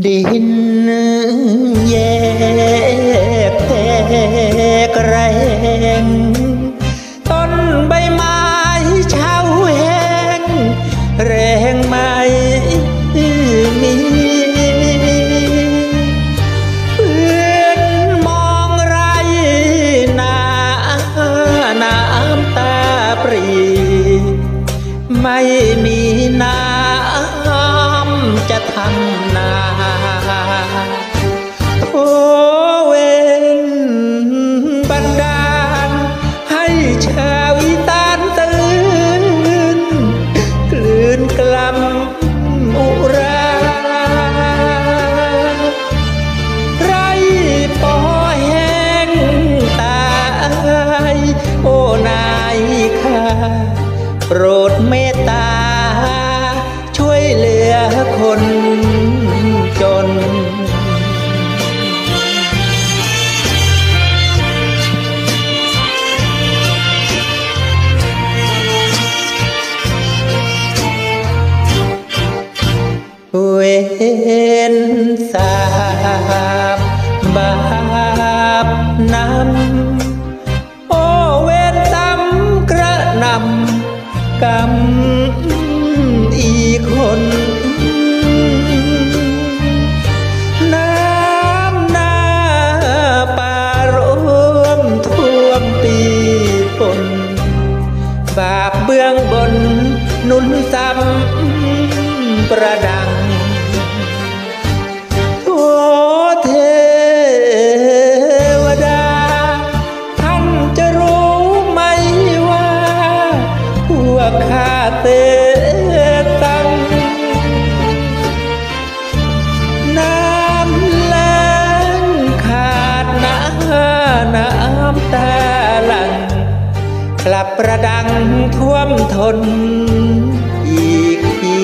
ดินแยกแตกแรงต้นใบไม้เฉาแห้งแรงไม่มีเพื่อนมองไรน้ำตาปรีไม่มีน้ำจะทำนาโอ้เวนบันดาลให้ชาวอีสานตื่นกลืนกล่ำอุราไรปอแห้งตายโอ้นายข้าโปรดเมตตาช่วยเหลือคนจนเวรสาบบาปนำโอเวรซ้ำกระนำกรรมอีกคนน้ำหน้าป่ารวมท่วมตีฝนบาปเบื้องบนหนุนซ้ำประดังโอ้เทวดาท่านจะรู้ไหมว่าพวกข้าเตตังน้ำแล้งขาดน้ำตาหลั่งกลับประดังท่วมทนอีกที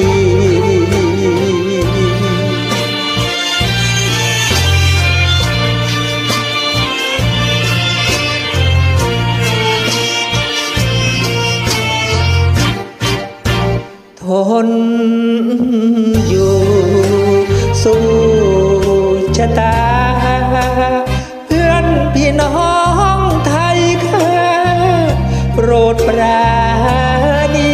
ทนอยู่สู้ชะตาเพื่อนพี่น้องไทยข้าโปรดปราณี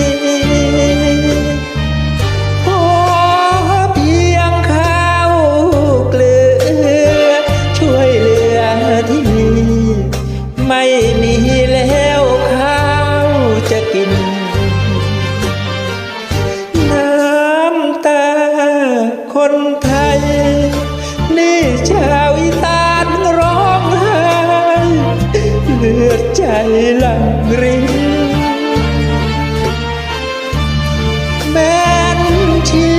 ขอเพียงข้าวเกลือช่วยเหลือที่นี่ไม่มีแล้วข้าวจะกินน้ำตาคนไทยนี่ชาวอีสานร้องไห้เลือดใจหลั่งรินแม้นชี